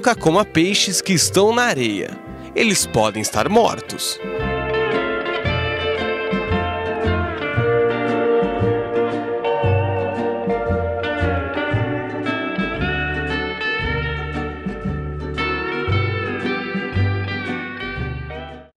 Nunca coma peixes que estão na areia. Eles podem estar mortos.